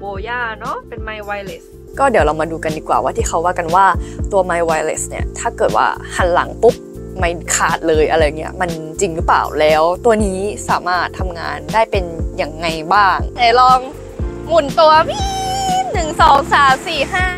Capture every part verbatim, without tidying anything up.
ย่าเนาะเป็นไมค์ไวเลสก็เดี๋ยวเรามาดูกันดีกว่าว่าที่เขาว่ากันว่าตัวไมค์ไวเลสเนี่ยถ้าเกิดว่าหันหลังปุ๊บไม่ขาดเลยอะไรเงี้ยมันจริงหรือเปล่าแล้วตัวนี้สามารถทำงานได้เป็นอย่างไงบ้างไหนลองหมุนตัวพี่หนึ่งสองสามสี่ห้า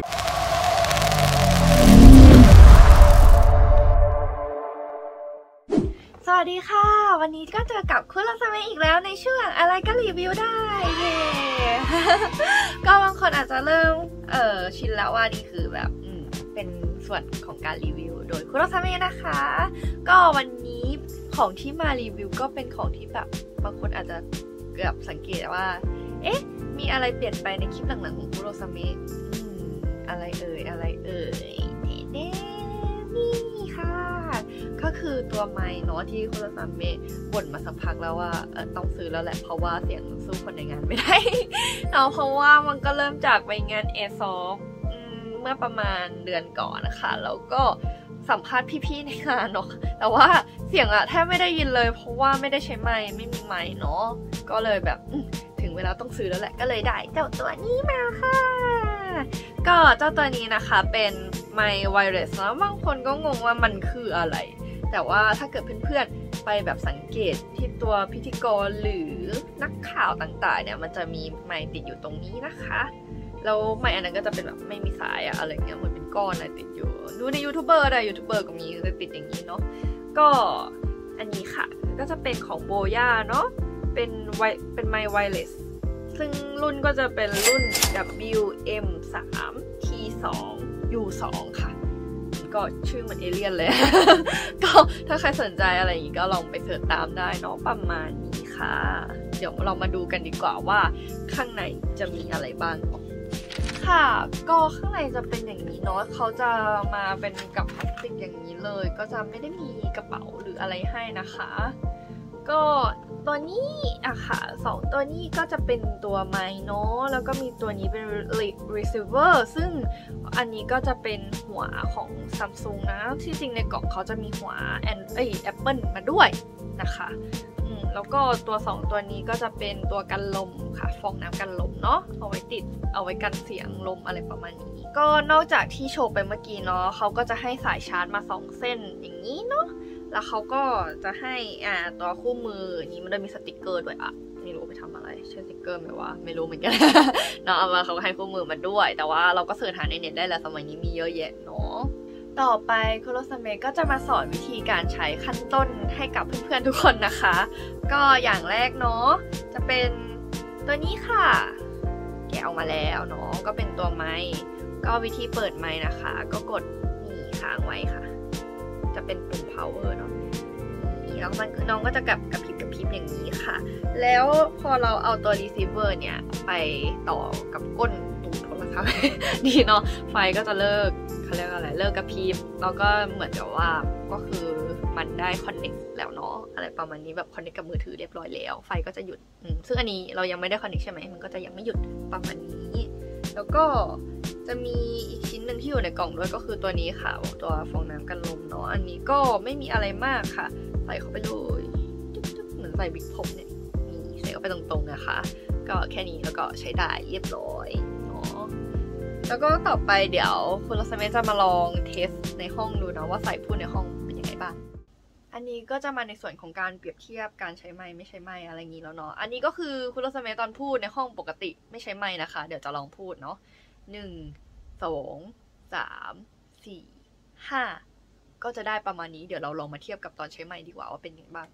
สวัสดีค่ะวันนี้ก็เจอกับคุณลักษณ์อีกแล้วในช่วงอะไรก็รีวิวได้เย้ก็บางคนอาจจะเริ่มเออชินแล้วว่านี่คือแบบเป็นส่วนของการรีวิวโดยคุณลักษณ์นะคะก็วันนี้ของที่มารีวิวก็เป็นของที่แบบบางคนอาจจะเกือบสังเกตว่าเอ๊ะมีอะไรเปลี่ยนไปในคลิปหลังๆของคุณลักษณ์อะไรเอ่ยอะไรเอ่ยเน่นี่ค่ะก็คือตัวไมค์เนาะที่คุณลักษณ์บ่นมาสักพักแล้วว่าต้องซื้อแล้วแหละเพราะว่าเสียงสู้คนในงานไม่ได้เนาะเพราะว่ามันก็เริ่มจากไปงานเอซอฟเมื่อประมาณเดือนก่อนนะคะแล้วก็สัมภาษณ์พี่ๆในงานเนาะแต่ว่าเสียงอะแทบไม่ได้ยินเลยเพราะว่าไม่ได้ใช้ไมค์ไม่มีไมค์เนาะก็เลยแบบถึงเวลาต้องซื้อแล้วแหละก็เลยได้เจ้าตัวนี้มาค่ะก็เจ้าตัวนี้นะคะเป็นไมค์ไวเลสแล้วบางคนก็งงว่ามันคืออะไรแต่ว่าถ้าเกิดเพื่อนๆไปแบบสังเกตที่ตัวพิธีกรหรือนักข่าวต่างๆเนี่ยมันจะมีไมค์ติดอยู่ตรงนี้นะคะแล้วไมค์อันนั้นก็จะเป็นแบบไม่มีสายอะอะไรเงี้ยมันเป็นก้อนอะไรติดอยู่ดูในยูทูบเบอร์ได้ยูทูบเบอร์ก็มีจะติดอย่างนี้เนาะก็อันนี้ค่ะก็จะเป็นของโบย่าเนาะเป็นไวเป็นไมค์ไวเลสซึ่งรุ่นก็จะเป็นรุ่น ดับเบิลยู เอ็ม สาม ที สอง ยู สอง ค่ะก็ชื่อเหมือนเอเลี่ยนเลย ก็ถ้าใครสนใจอะไรอย่างนี้ก็ลองไปเสิร์ชตามได้เนาะประมาณนี้ค่ะเดี๋ยวเรามาดูกันดีกว่าว่าข้างในจะมีอะไรบ้างค่ะก็ข้างในจะเป็นอย่างนี้เนาะเขาจะมาเป็นกับพลาสติกอย่างนี้เลยก็จะไม่ได้มีกระเป๋าหรืออะไรให้นะคะก็ตัวนี้อะค่ะสองตัวนี้ก็จะเป็นตัวไมค์เนาะแล้วก็มีตัวนี้เป็น receiver ซึ่งอันนี้ก็จะเป็นหัวของ Samsung นะที่จริงในกล่องเขาจะมีหัวแอนเอ้ย Apple มาด้วยนะคะอืมแล้วก็ตัวสองตัวนี้ก็จะเป็นตัวกันลมค่ะฟองน้ำกันลมเนาะเอาไว้ติดเอาไว้กันเสียงลมอะไรประมาณนี้ก็นอกจากที่โชว์ไปเมื่อกี้เนาะเขาก็จะให้สายชาร์จมาสองเส้นอย่างนี้เนาะแล้วเขาก็จะให้อ่าตัวคู่มือนี้มันจะมีสติกเกอร์ด้วยอ่ะไม่รู้ไปทำอะไรใช่สติกเกอร์ไหมวะไม่รู้เหมือนกัน เนาะเอามาเขาให้คู่มือมาด้วยแต่ว่าเราก็เสิร์ชหาในเน็ตได้แล้วสมัยนี้มีเยอะแยะเนาะต่อไปคุโรซาเมะก็จะมาสอนวิธีการใช้ขั้นต้นให้กับเพื่อนๆทุกคนนะคะก็อย่างแรกเนาะจะเป็นตัวนี้ค่ะแกะออกมาแล้วเนาะก็เป็นตัวไมค์ก็วิธีเปิดไมค์นะคะก็กดนี่ค้างไว้ค่ะจะเป็นปุ่ม power เนาะนี่แล้วมันน้องก็จะกลับกระพริบกระพริบอย่างนี้ค่ะแล้วพอเราเอาตัว receiver เนี่ยไปต่อกับก้นตูดโทรศัพท์นี่เนาะไฟก็จะเลิกเขาเรียกอะไรเลิกกระพริบแล้วก็เหมือนกับว่าก็คือมันได้ connect แล้วเนาะอะไรประมาณนี้แบบ connect กับมือถือเรียบร้อยแล้วไฟก็จะหยุดซึ่งอันนี้เรายังไม่ได้ connect ใช่ไหมมันก็จะยังไม่หยุดประมาณนี้แล้วก็จะมีอีกชิ้นหนึ่งที่อยู่ในกล่องด้วยก็คือตัวนี้ค่ะตัวฟองน้ำกันลมเนาะอันนี้ก็ไม่มีอะไรมากค่ะใส่เข้าไปเลยเหมือนใส่บิ๊กผมเนี่ยนี่ใส่เข้าไปตรงๆนะคะก็แค่นี้แล้วก็ใช้ได้เรียบร้อยเนาะแล้วก็ต่อไปเดี๋ยวคุณลักษณ์จะมาลองเทสในห้องดูนะว่าใส่พูดในห้องเป็นยังไงบ้างอันนี้ก็จะมาในส่วนของการเปรียบเทียบการใช้ไมค์ไม่ใช้ไมค์อะไรอย่างนี้แล้วเนาะอันนี้ก็คือคุณลักษณ์ตอนพูดในห้องปกติไม่ใช้ไมค์นะคะเดี๋ยวจะลองพูดเนาะหนึ่งสองสามสี่ห้าก็จะได้ประมาณนี้เดี๋ยวเราลองมาเทียบกับตอนใช้ไมค์ดีกว่าว่าเป็นยังไงบ้าง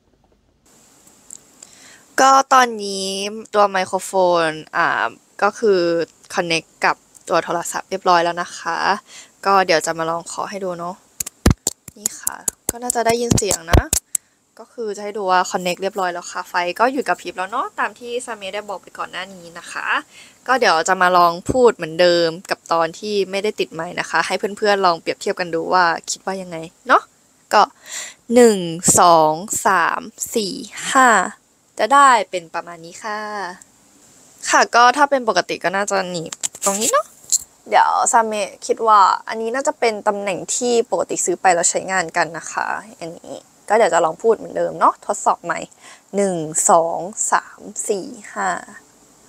ก็ตอนนี้ตัวไมโครโฟนอ่าก็คือ connect กับตัวโทรศัพท์เรียบร้อยแล้วนะคะก็เดี๋ยวจะมาลองขอให้ดูเนาะนี่ค่ะก็น่าจะได้ยินเสียงนะก็คือจะให้ดูว่า connect เรียบร้อยแล้วค่ะไฟก็อยู่กับพริบแล้วเนาะตามที่ซาเมะได้บอกไปก่อนหน้านี้นะคะก็เดี๋ยวจะมาลองพูดเหมือนเดิมกับตอนที่ไม่ได้ติดไมค์นะคะให้เพื่อนๆลองเปรียบเทียบกันดูว่าคิดว่ายังไงเนาะก็หนึ่งสองสามสี่ห้าจะได้เป็นประมาณนี้ค่ะค่ะก็ถ้าเป็นปกติก็น่าจะหนีบตรงนี้เนาะเดี๋ยวซาเมะคิดว่าอันนี้น่าจะเป็นตำแหน่งที่ปกติซื้อไปแล้วใช้งานกันนะคะอันนี้ก็เดี๋ยวจะลองพูดเหมือนเดิมเนาะทดสอบใหม่หนึ่งสองสามสี่ห้า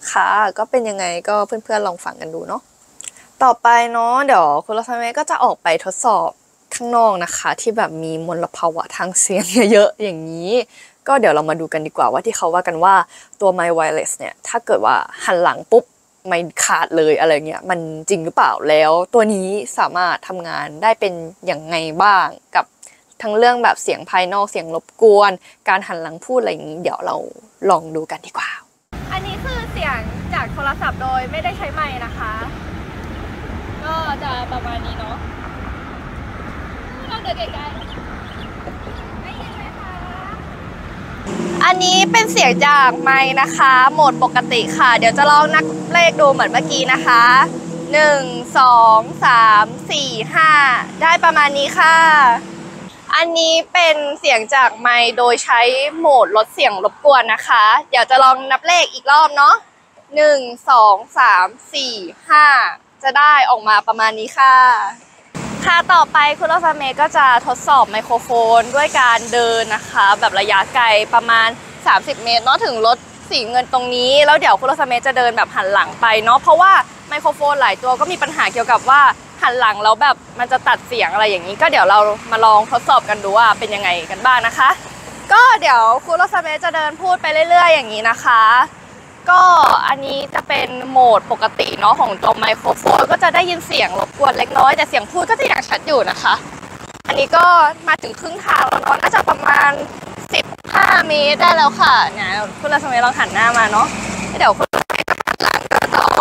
ค่ะก็เป็นยังไงก็เพื่อนๆลองฟังกันดูเนาะต่อไปเนาะเดี๋ยวคุณรสเมก็จะออกไปทดสอบข้างนอกนะคะที่แบบมีมลภาวะทางเสียงเยอะๆอย่างนี้ก็เดี๋ยวเรามาดูกันดีกว่าว่าที่เขาว่ากันว่าตัว My Wireless เนี่ยถ้าเกิดว่าหันหลังปุ๊บไม่ขาดเลยอะไรเงี้ยมันจริงหรือเปล่าแล้วตัวนี้สามารถทำงานได้เป็นอย่างไงบ้างกับทั้งเรื่องแบบเสียงภายนอกเสียงรบกวนการหันหลังพูดอะไรอย่างนี้เดี๋ยวเราลองดูกันดีกว่าอันนี้คือเสียงจากโทรศัพท์โดยไม่ได้ใช้ไมค์นะคะก็จะประมาณนี้เนาะเราเดินไกลๆได้ยินไหมคะอันนี้เป็นเสียงจากไมค์นะคะโหมดปกติค่ะเดี๋ยวจะลองนับเลขดูเหมือนเมื่อกี้นะคะหนึ่ง สอง สาม สี่ ห้าได้ประมาณนี้ค่ะอันนี้เป็นเสียงจากไมค์โดยใช้โหมดลดเสียงรบกวนนะคะเดี๋ยวจะลองนับเลขอีกรอบเนาะหนึ่ง สอง สาม สี่ ห้าจะได้ออกมาประมาณนี้ค่ะค่ะต่อไปคุณรสเมก็จะทดสอบไมโครโฟนด้วยการเดินนะคะแบบระยะไกลประมาณสามสิบเมตรเนาะถึงรถสีเงินตรงนี้แล้วเดี๋ยวคุณรสเมจะเดินแบบหันหลังไปเนาะเพราะว่าไมโครโฟนหลายตัวก็มีปัญหาเกี่ยวกับว่าหันหลังแล้วแบบมันจะตัดเสียงอะไรอย่างนี้ก็เดี๋ยวเรามาลองทดสอบกันดูว่าเป็นยังไงกันบ้างนะคะก็เดี๋ยวคุณรสเมจะเดินพูดไปเรื่อยๆอย่างนี้นะคะก็อันนี้จะเป็นโหมดปกติเนาะของตัวไมโครโฟนก็จะได้ยินเสียงรบกวนเล็กน้อยแต่เสียงพูดก็จะยังชัดอยู่นะคะอันนี้ก็มาถึงครึ่งทางแล้วเนาะน่าจะประมาณสิบห้าเมตรได้แล้วค่ะเนี่ยคุณรสเมลองหันหน้ามาเนาะเดี๋ยวคุณรสเมจะหันหลังก็ต่อ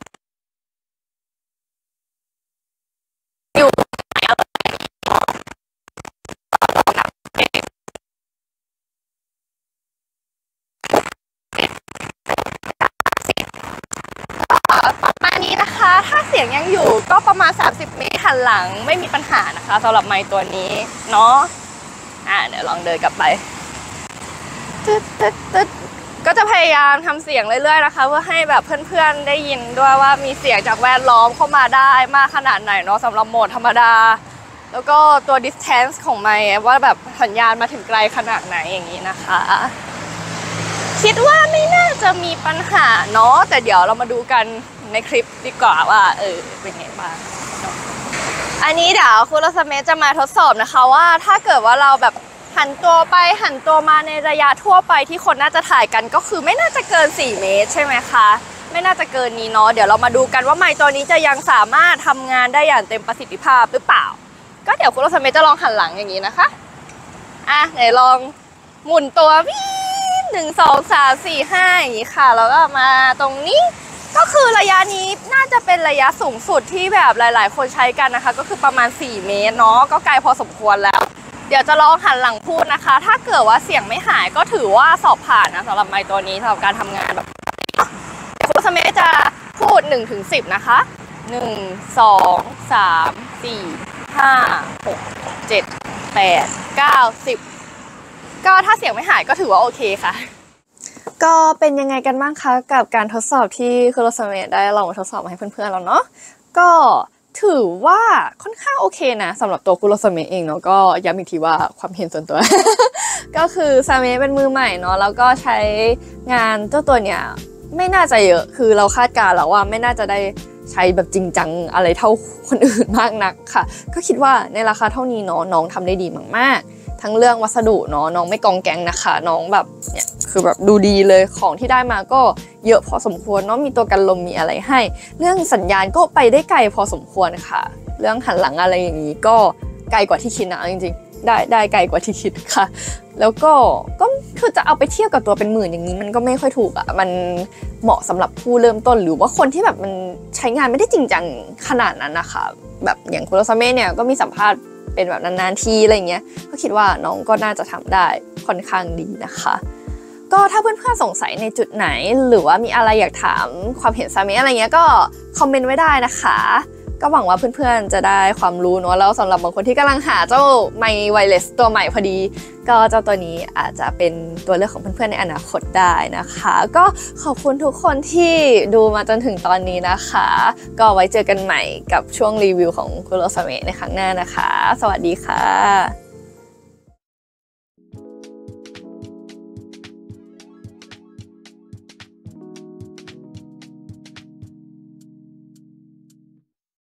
อยู่ประมาณนี้นะคะถ้าเสียงยังอยู่ก็ประมาณสามสิบเมตรหันหลังไม่มีปัญหานะคะสำหรับไมค์ตัวนี้เนาะอ่ะเดี๋ยวลองเดินกลับไปตึ๊ดตึ๊ดตึ๊ดก็จะพยายามทำเสียงเรื่อยๆนะคะเพื่อให้แบบเพื่อนๆได้ยินด้วยว่ามีเสียงจากแวดล้อมเข้ามาได้มากขนาดไหนเนาะสำหรับโหมดธรรมดาแล้วก็ตัว distance ของไมค์ว่าแบบสัญญาณมาถึงไกลขนาดไหนอย่างนี้นะคะคิดว่าไม่น่าจะมีปัญหาเนาะแต่เดี๋ยวเรามาดูกันในคลิปดีกว่าว่าเออเป็นไงบ้างอันนี้เดี๋ยวคุณรสเมจะมาทดสอบนะคะว่าถ้าเกิดว่าเราแบบหันตัวไปหันตัวมาในระยะทั่วไปที่คนน่าจะถ่ายกันก็คือไม่น่าจะเกินสี่เมตรใช่ไหมคะไม่น่าจะเกินนี้เนาะเดี๋ยวเรามาดูกันว่าไมค์ตัวนี้จะยังสามารถทำงานได้อย่างเต็มประสิทธิภาพหรือเปล่าก็เดี๋ยวคุณรสเมจะลองหันหลังอย่างนี้นะคะอ่ะไหนลองหมุนตัววิ่งหนึ่งสองสามสี่ห้าอย่างนี้ค่ะแล้วก็มาตรงนี้ก็คือระยะนี้น่าจะเป็นระยะสูงสุดที่แบบหลายๆคนใช้กันนะคะก็คือประมาณสี่เมตรเนาะก็ไกลพอสมควรแล้วเดี๋ยวจะลองหันหลังพูดนะคะถ้าเกิดว่าเสียงไม่หายก็ถือว่าสอบผ่านนะสำหรับไมค์ตัวนี้สำหรับการทำงานแบบคุณสเมธจะพูดหนึ่งถึงสิบนะคะหนึ่ง สอง สาม สี่ ห้า หก เจ็ด แปด เก้า สิบก็ถ้าเสียงไม่หายก็ถือว่าโอเคค่ะก็เป็นยังไงกันบ้างคะกับการทดสอบที่คุณรสเมธได้ลองมาทดสอบมาให้เพื่อนๆเราเนาะก็ถือว่าค่อนข้างโอเคนะสำหรับตัวคุณรสเมธเองเนาะก็ย้ำอีกทีว่าความเห็นส่วนตัว ก็คือซาเมธเป็นมือใหม่เนาะแล้วก็ใช้งานเจ้าตัวเนี้ยไม่น่าจะเยอะคือเราคาดการณ์แล้วว่าไม่น่าจะได้ใช้แบบจริงจังอะไรเท่าคนอื่นมากนักค่ะก็คิดว่าในราคาเท่านี้เนาะน้องทำได้ดีมากๆทั้งเรื่องวัสดุเนาะน้องไม่กองแกงนะคะน้องแบบเนี่ยคือแบบดูดีเลยของที่ได้มาก็เยอะพอสมควรเนาะมีตัวกันลมมีอะไรให้เรื่องสัญญาณก็ไปได้ไกลพอสมควรค่ะเรื่องหันหลังอะไรอย่างนี้ก็ไกลกว่าที่คิดนะจริงๆได้ได้ไกลกว่าที่คิดค่ะแล้วก็ก็คือจะเอาไปเทียบกับตัวเป็นหมื่นอย่างนี้มันก็ไม่ค่อยถูกอ่ะมันเหมาะสำหรับผู้เริ่มต้นหรือว่าคนที่แบบมันใช้งานไม่ได้จริงจังขนาดนั้นนะคะแบบอย่างคุณรสเมธเนี่ยก็มีสัมภาษณ์เป็นแบบนานๆทีอะไรเงี้ยก็คิดว่าน้องก็น่าจะทำได้ค่อนข้างดีนะคะก็ถ้าเพื่อนๆสงสัยในจุดไหนหรือว่ามีอะไรอยากถามความเห็นซาเมธอะไรเงี้ยก็คอมเมนต์ไว้ได้นะคะก็หวังว่าเพื่อนๆจะได้ความรู้เนาะแล้วสำหรับบางคนที่กำลังหาเจ้าไมค์ไวเลสตัวใหม่พอดีก็เจ้าตัวนี้อาจจะเป็นตัวเลือกของเพื่อนๆในอนาคตได้นะคะก็ขอบคุณทุกคนที่ดูมาจนถึงตอนนี้นะคะก็ไว้เจอกันใหม่กับช่วงรีวิวของคุณรสเมธในครั้งหน้านะคะสวัสดีค่ะ